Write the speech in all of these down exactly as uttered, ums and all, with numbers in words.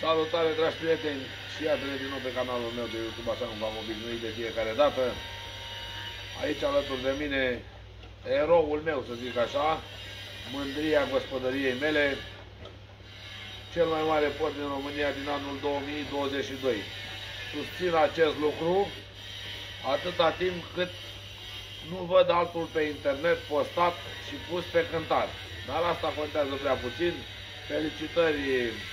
Salutare, dragi prieteni, și iată din nou pe canalul meu de YouTube, așa cum v-am obișnuit de fiecare dată. Aici alături de mine, eroul meu, să zic așa, mândria gospodăriei mele, cel mai mare port din România din anul două mii douăzeci și doi. Susțin acest lucru atâta timp cât nu văd altul pe internet postat și pus pe cântar. Dar asta contează prea puțin. Felicitări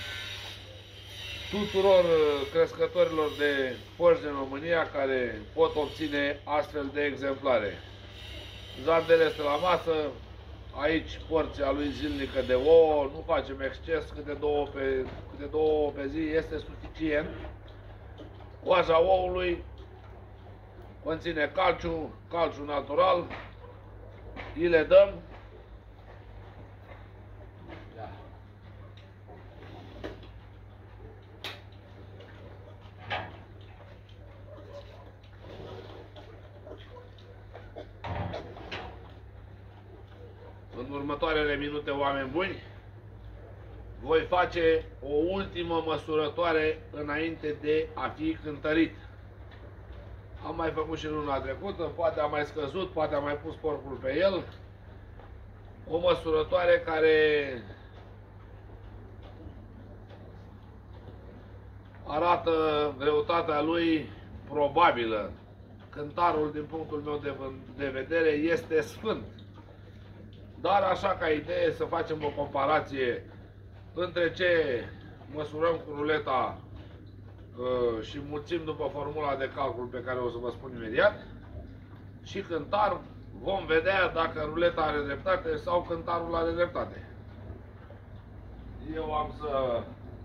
tuturor crescătorilor de porci din România care pot obține astfel de exemplare. Zandele este la masă, aici porția lui zilnică de ouă, nu facem exces, câte două pe, câte două ouă pe zi este suficient. Coaja oului conține calciu, calciu natural, îi le dăm. În următoarele minute, oameni buni, voi face o ultimă măsurătoare înainte de a fi cântărit. Am mai făcut și luna trecută, poate am mai scăzut, poate am mai pus porcul pe el. O măsurătoare care arată greutatea lui probabilă. Cântarul, din punctul meu de, de vedere, este sfânt. Dar așa ca idee să facem o comparație între ce măsurăm cu ruleta uh, și mulțim după formula de calcul pe care o să vă spun imediat și cântar, vom vedea dacă ruleta are dreptate sau cântarul are dreptate. Eu am să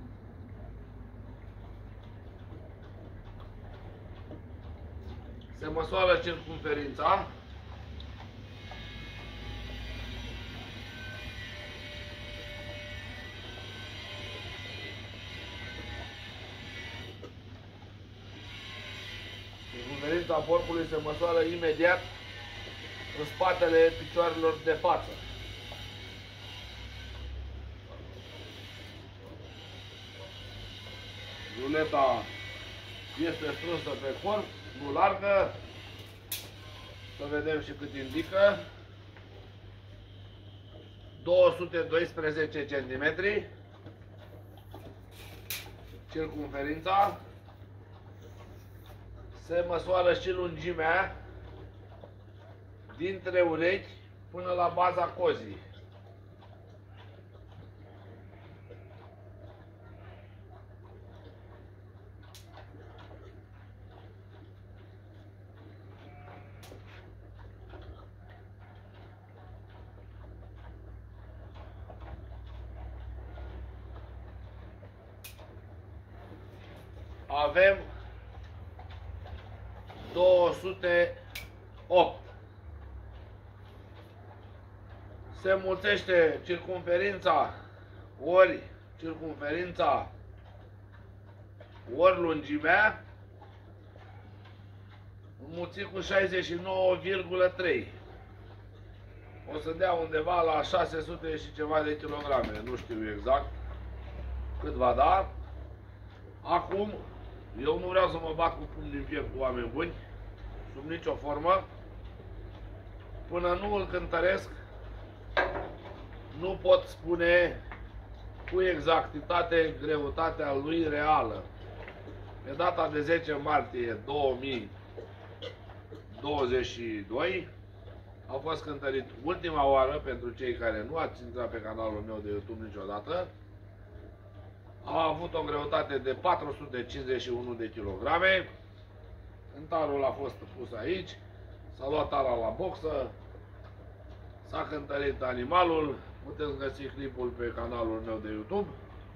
se măsoară circumferința. Circumferința porcului se măsoară imediat în spatele picioarelor de față. Ruleta este strânsă pe corp, nu largă. Să vedem și cât indică. două sute doisprezece centimetri circumferința. Se măsoară și lungimea dintre urechi până la baza cozii. Avem două sute opt. Se mulțește circumferința ori circumferința ori lungimea, înmulțit cu șaizeci și nouă virgulă trei. O să dea undeva la șase sute și ceva de kilograme, nu știu exact cât va da. Acum, eu nu vreau să mă bat cu pumnul în piept, cu oameni buni, sub nicio formă. Până nu îl cântăresc, nu pot spune cu exactitate greutatea lui reală. Pe data de zece martie două mii douăzeci și doi a fost cântărit ultima oară, pentru cei care nu ați intrat pe canalul meu de YouTube niciodată. A avut o greutate de patru sute cincizeci și unu de kilograme. Cântarul a fost pus aici, s-a luat ara la boxă, s-a cântărit animalul. Puteți găsi clipul pe canalul meu de YouTube.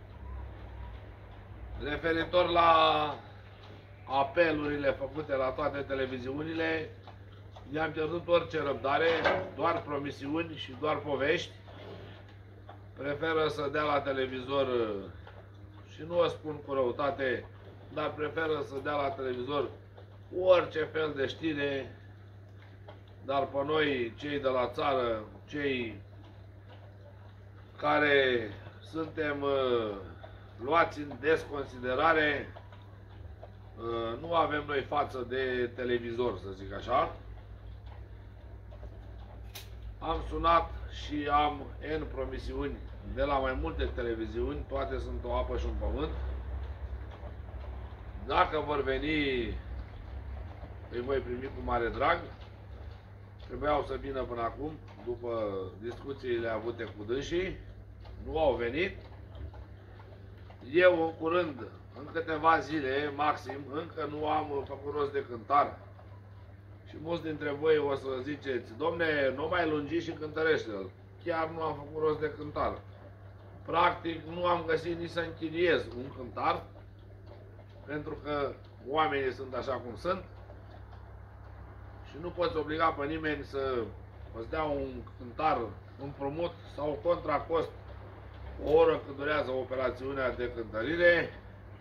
Referitor la apelurile făcute la toate televiziunile, i-am pierdut orice răbdare, doar promisiuni și doar povești. Preferă să dea la televizor, și nu o spun cu răutate, dar preferă să dea la televizor orice fel de știre, dar pe noi, cei de la țară, cei care suntem luați în desconsiderare, nu avem noi față de televizor, să zic așa. Am sunat și am N promisiuni de la mai multe televiziuni, toate sunt o apă și un pământ. Dacă vor veni, îi voi primi cu mare drag. Trebuiau să vină până acum, după discuțiile avute cu dânsii, nu au venit. Eu în curând, în câteva zile maxim, încă nu am făcut rost de cântar. Și mulți dintre voi o să ziceți, domne, nu mai lungi și cântărește-l. Chiar nu am făcut rost de cântar. Practic nu am găsit nici să închiriez un cântar, pentru că oamenii sunt așa cum sunt. Și nu poți obliga pe nimeni să îți dea un cântar împrumut sau contra cost o oră cât durează operațiunea de cântărire.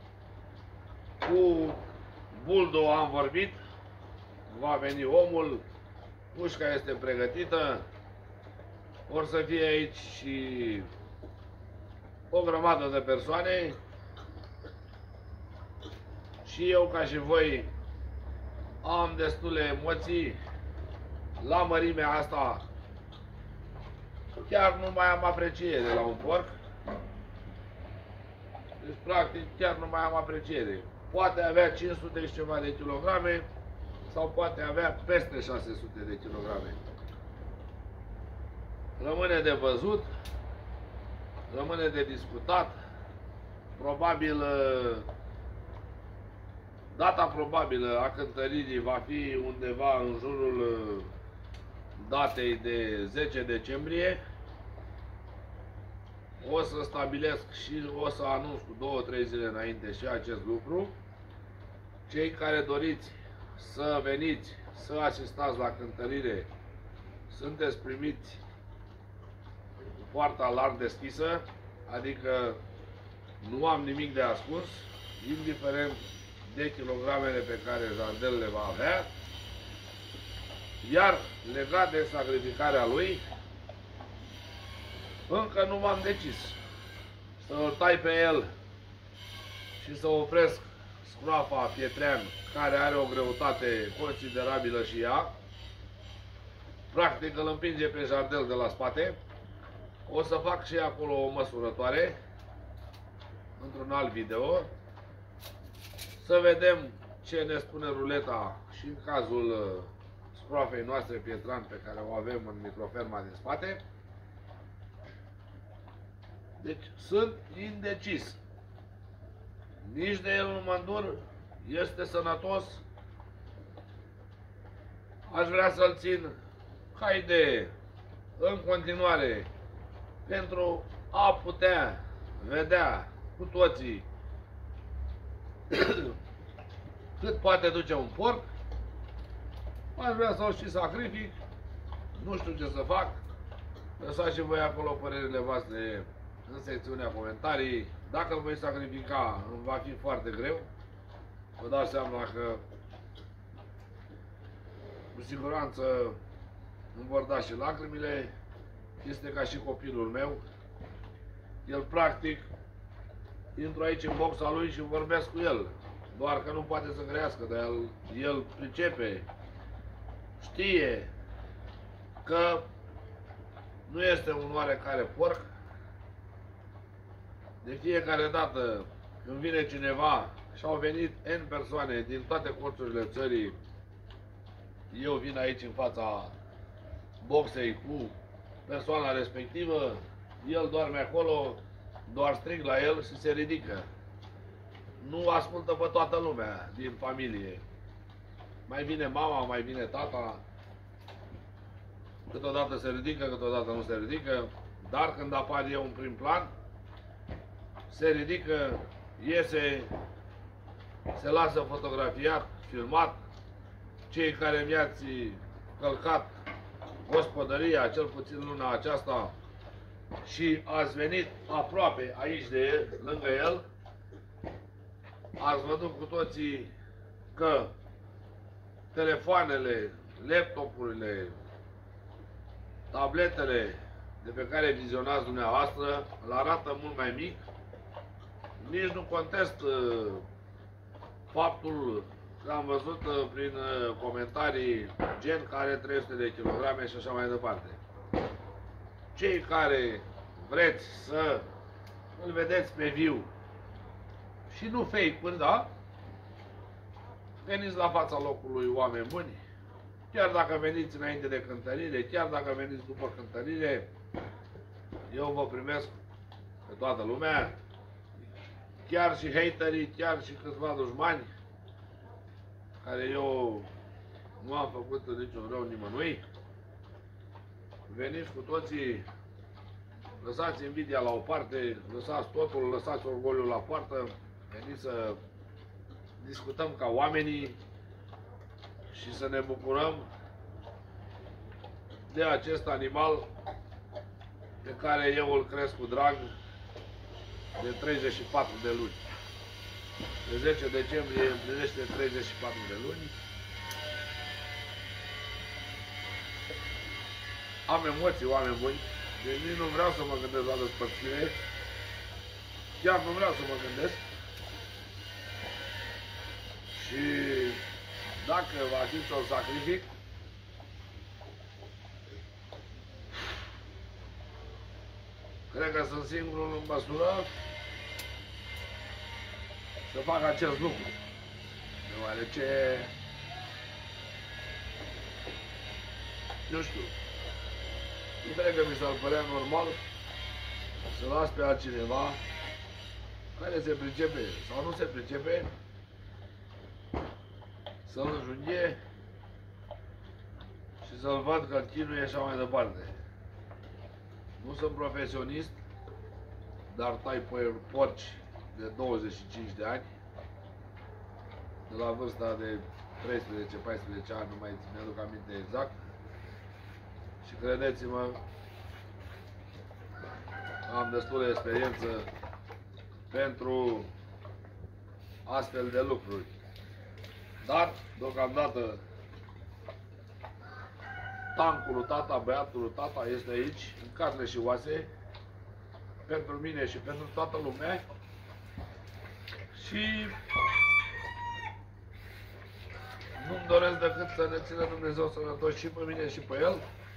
Cu Buldo am vorbit, va veni omul, pușca este pregătită, vor să fie aici și o grămadă de persoane și eu ca și voi am destule emoții. La mărimea asta chiar nu mai am apreciere la un porc. Deci practic chiar nu mai am apreciere. Poate avea cinci sute și ceva de kilograme sau poate avea peste șase sute de kilograme. Rămâne de văzut, rămâne de discutat. Probabil data probabilă a cântăririi va fi undeva în jurul datei de zece decembrie. O să stabilesc și o să anunț cu două trei zile înainte și acest lucru. Cei care doriți să veniți, să asistați la cântărire, sunteți primiți cu poarta larg deschisă, adică nu am nimic de ascuns, indiferent de kilogramele pe care Jardel le va avea. Iar legat de sacrificarea lui, încă nu m-am decis să-l tai pe el și să opresc scroafa Pietrean, care are o greutate considerabilă și ea. Practic îl împinge pe Jardel de la spate. O să fac și acolo o măsurătoare într-un alt video, să vedem ce ne spune ruleta și în cazul scroafei noastre Pietran pe care o avem în microferma din spate. Deci sunt indecis. Nici de el nu mă îndur, este sănătos. Aș vrea să-l țin ca idee în continuare pentru a putea vedea cu toții cât poate duce un porc. Aș vrea să-l și sacrific. Nu știu ce să fac. Lăsați și voi acolo părerile voastre în secțiunea comentarii. Dacă îl voi sacrifica, îmi va fi foarte greu. Vă dați seama că cu siguranță îmi vor da și lacrimile. Este ca și copilul meu. El practic intru aici în boxa lui și vorbesc cu el. Doar că nu poate să crească, dar el, el pricepe, știe că nu este un oarecare porc. De fiecare dată când vine cineva și au venit N persoane din toate colțurile țării, eu vin aici în fața boxei cu persoana respectivă, el doarme acolo, doar strig la el și se ridică. Nu ascultă pe toată lumea din familie. Mai vine mama, mai vine tata, câteodată se ridică, câteodată nu se ridică, dar când apar eu în prim plan, se ridică, iese, se lasă fotografiat, filmat. Cei care mi-ați călcat gospodăria, cel puțin luna aceasta, și ați venit aproape aici de el, lângă el, ați văzut cu toții că telefoanele, laptopurile, tabletele de pe care vizionați dumneavoastră îl arată mult mai mic. nici nu contest uh, faptul că am văzut uh, prin uh, comentarii gen care are trei sute de kilograme și așa mai departe. Cei care vreți să îl vedeți pe viu și nu fake-uri, da? Veniți la fața locului, oameni buni. Chiar dacă veniți înainte de cântărire, chiar dacă veniți după cântărire, eu vă primesc pe toată lumea, chiar și haterii, chiar și câțiva dușmani, care eu nu am făcut niciun rău nimănui. Veniți cu toții, lăsați invidia la o parte, lăsați totul, lăsați orgoliul la poartă, veniți să discutăm ca oamenii și să ne bucurăm de acest animal pe care eu îl cresc cu drag de treizeci și patru de luni. De zece decembrie împlinește treizeci și patru de luni. Am emoții, oameni buni, deci nici nu vreau să mă gândesc la despărțire. Chiar nu vreau să mă gândesc. Și dacă va fi să-l sacrific, cred că sunt singurul în măsură să fac acest lucru. Deoarece, nu știu, nu cred că mi s-ar părea normal să las pe altcineva care se pricepe sau nu se pricepe să-l înjunghe și să-l văd că chinuie și așa mai departe. Nu sunt profesionist, dar tai porci de douăzeci și cinci de ani, de la vârsta de treisprezece paisprezece ani, nu mai mi-aduc aminte exact. Și credeți-mă, am destulă experiență pentru astfel de lucruri. Dar, deocamdată, tancul lui tata, băiatul lui tata este aici, în carne și oase, pentru mine și pentru toată lumea. Și nu-mi doresc decât să ne țină Dumnezeu sănătoși și pe mine și pe el,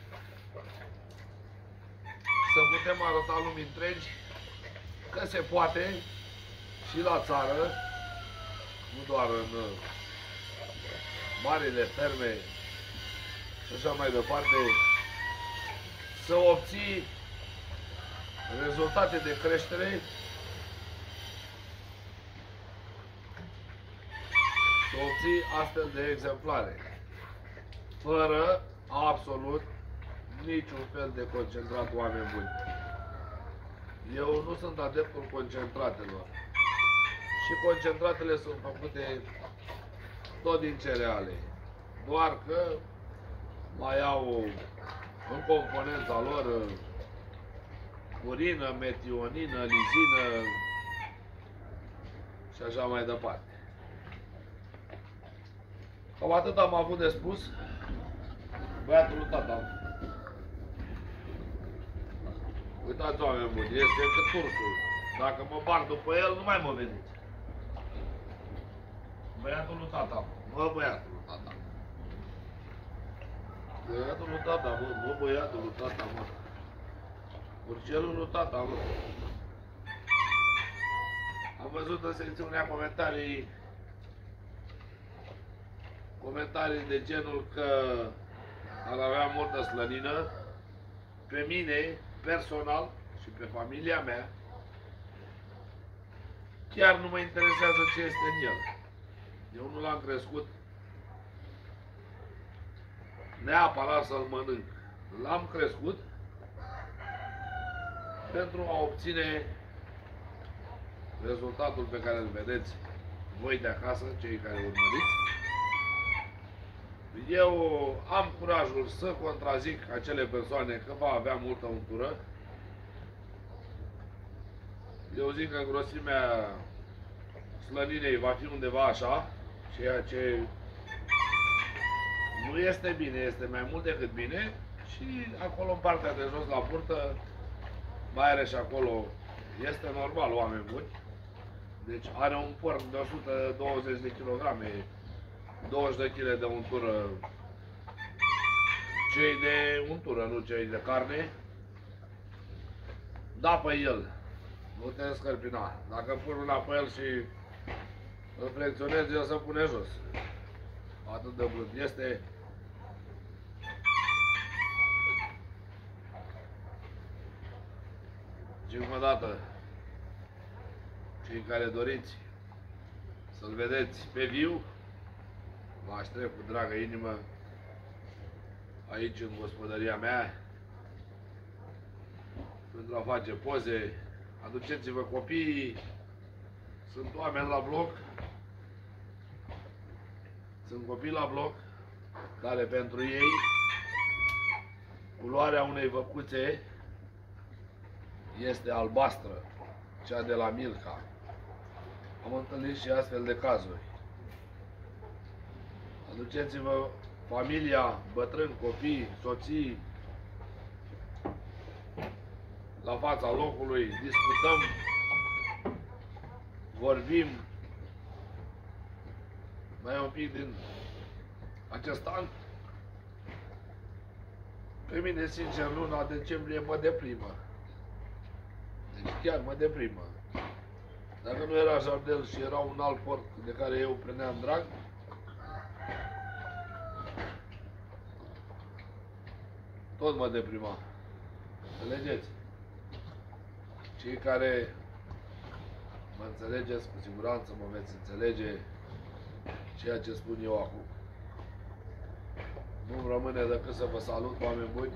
să putem arăta lumii întregi că se poate și la țară, nu doar în marile ferme și așa mai departe, să obții rezultate de creștere, să obții astfel de exemplare, fără absolut niciun fel de concentrat, oameni buni. Eu nu sunt adeptul concentratelor. Și concentratele sunt făcute tot din cereale. Doar că mai au în componența lor urină, metionină, lizină și așa mai departe. Cam atât am avut de spus. Băiatul lui tata. Uitați, oameni buni, este cât ursul. Dacă mă bar după el, nu mai mă vedeți. Băiatul lui tata. Mă, băiatul lui tata. Băiatul lui tata, mă, mă, băiatul lui tata, mă. Urcelul lui tata, mă. Am văzut în secțiunea comentarii comentarii de genul că ar avea multă slănină. Pe mine, personal, și pe familia mea, chiar nu mă interesează ce este în el. Eu nu l-am crescut neapărat să-l mănânc. L-am crescut pentru a obține rezultatul pe care îl vedeți voi de acasă, cei care urmăriți. Eu am curajul să contrazic acele persoane că va avea multă untură. Eu zic că grosimea slăninei va fi undeva așa, ceea ce nu este bine, este mai mult decât bine. Și acolo în partea de jos la burtă mai are și acolo, este normal, oameni buni. Deci are un porc de o sută douăzeci de kilograme, douăzeci de kilograme de untură, cei de untură, nu cei de carne. Da pe el, nu te scărpina. Dacă pui una pe el și îl flexionezi, el se pune jos. Atât de brut este. Și încă o dată, cei care doriți să-l vedeți pe viu, vă aștept cu dragă inimă aici în gospodăria mea pentru a face poze. Aduceți-vă copiii, sunt oameni la bloc, sunt copii la bloc care pentru ei culoarea unei văcuțe este albastră, cea de la Milka. Am întâlnit și astfel de cazuri. Aduceți-vă familia, bătrâni, copii, soții la fața locului, discutăm, vorbim. Mai e un pic din acest an. Pe mine, sincer, luna decembrie mă deprimă. Deci chiar mă deprimă. Dacă nu era Jardel și era un alt porc de care eu prindeam drag, tot mă deprima. Înțelegeți? Cei care mă înțelegeți, cu siguranță mă veți înțelege ceea ce spun eu acum. Nu-mi rămâne decât să vă salut, oameni buni.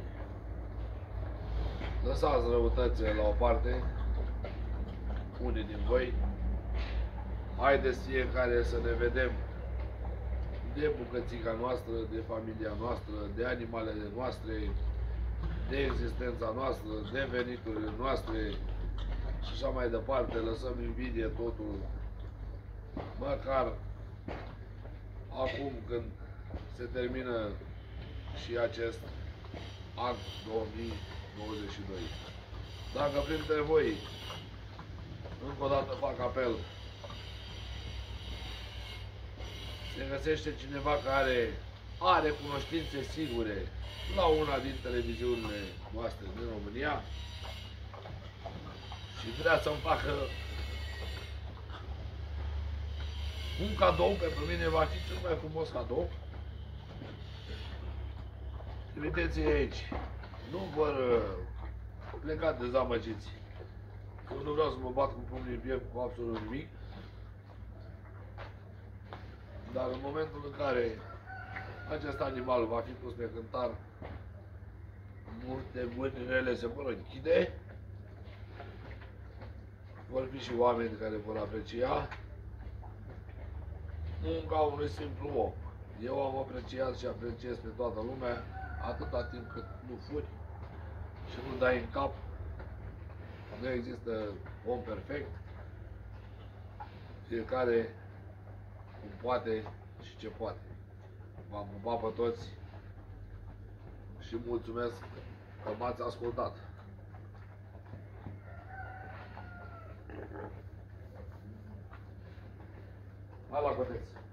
Lăsați răutățile la o parte, unii din voi. Haideți fiecare să ne vedem de bucățica noastră, de familia noastră, de animalele noastre, de existența noastră, de veniturile noastre și așa mai departe. Lăsăm invidie totul, măcar acum când se termină și acest an două mii douăzeci și doi. Dacă printre voi, încă o dată fac apel, se găsește cineva care are cunoștințe sigure la una din televiziunile noastre din România și vrea să-mi facă un cadou, pentru mine va fi cel mai frumos cadou, trimiteți-i aici. Nu vor pleca dezamăgiți. Eu nu vreau să mă bat cu pumnii în piept cu absolut nimic, dar în momentul în care acest animal va fi pus pe cântar, multe mâinile se vor închide, vor fi și oameni care vor aprecia munca unui simplu om. Eu am apreciat și apreciez pe toată lumea atâta timp cât nu furi și nu dai în cap. Nu există om perfect. Fiecare cum poate și ce poate. V-am pupat pe toți și mulțumesc că m-ați ascultat. Hai la coteț!